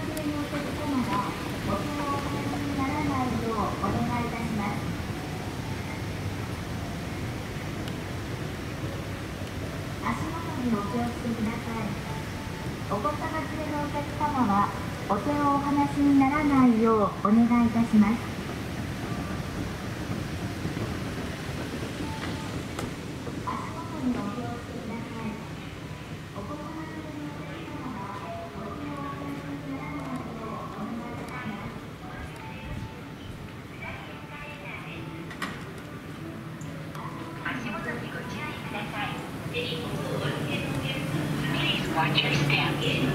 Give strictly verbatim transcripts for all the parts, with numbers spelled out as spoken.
中のお客様はお手をお離しにならないようお願いいたします。足元にお気をつけください。お子様連れのお客様はお手をお離しにならないようお願いいたします。 Watch your step.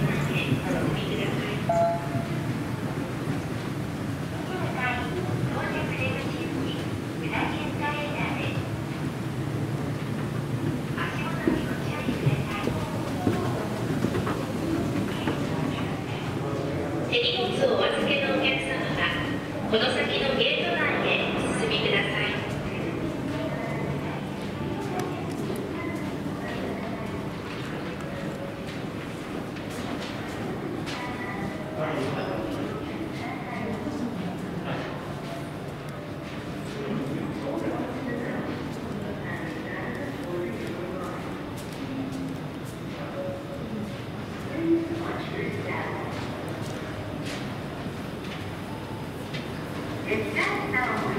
手荷物をお預けのお客様はこの先のゲート内へお進みください。 列車の